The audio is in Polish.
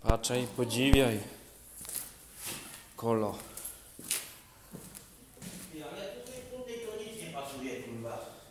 Patrzaj, podziwiaj. Kolo. Ale tutaj to nic nie pasuje, kurwa.